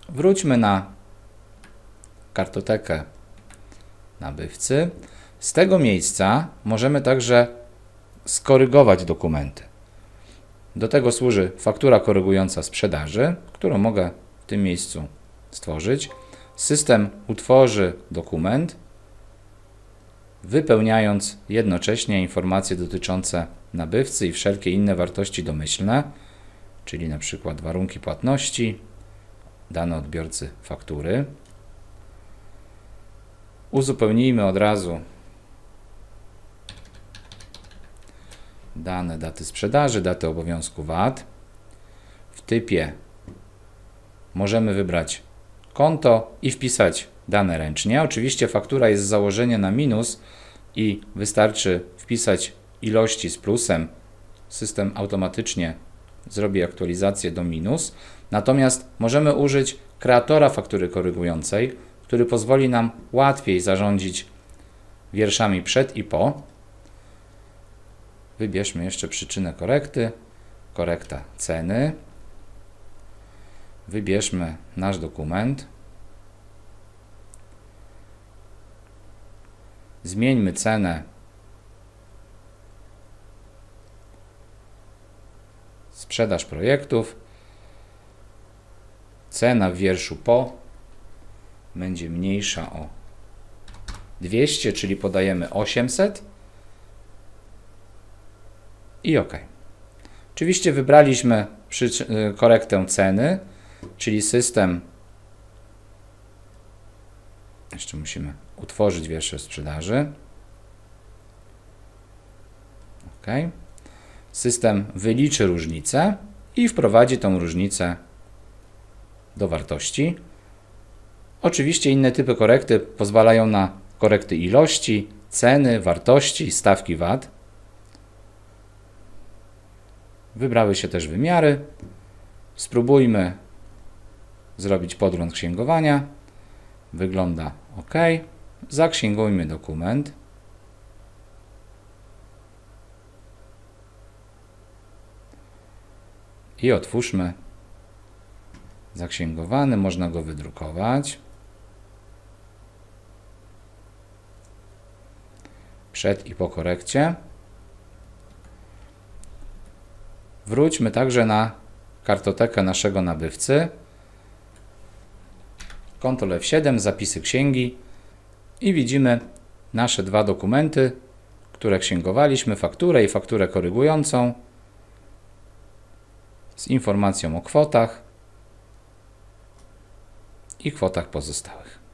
Wróćmy na kartotekę nabywcy. Z tego miejsca możemy także skorygować dokumenty. Do tego służy faktura korygująca sprzedaży, którą mogę w tym miejscu stworzyć. System utworzy dokument, wypełniając jednocześnie informacje dotyczące nabywcy i wszelkie inne wartości domyślne, czyli na przykład warunki płatności, dane odbiorcy faktury. Uzupełnijmy od razu dane daty sprzedaży, daty obowiązku VAT. W typie możemy wybrać konto i wpisać dane ręcznie. Oczywiście faktura jest z założenia na minus i wystarczy wpisać ilości z plusem. System automatycznie zrobi aktualizację do minus. Natomiast możemy użyć kreatora faktury korygującej, który pozwoli nam łatwiej zarządzić wierszami przed i po. Wybierzmy jeszcze przyczynę korekty, korekta ceny. Wybierzmy nasz dokument. Zmieńmy cenę sprzedaż projektów. Cena w wierszu po będzie mniejsza o 200, czyli podajemy 800 i OK. Oczywiście wybraliśmy korektę ceny, czyli system, jeszcze musimy utworzyć wiersze sprzedaży. OK. System wyliczy różnicę i wprowadzi tą różnicę do wartości. Oczywiście inne typy korekty pozwalają na korekty ilości, ceny, wartości, stawki VAT. Wybrały się też wymiary. Spróbujmy zrobić podgląd księgowania. Wygląda OK. Zaksięgujmy dokument. I otwórzmy zaksięgowany. Można go wydrukować. Przed i po korekcie. Wróćmy także na kartotekę naszego nabywcy. Ctrl F7, zapisy księgi i widzimy nasze dwa dokumenty, które księgowaliśmy, fakturę i fakturę korygującą z informacją o kwotach i kwotach pozostałych.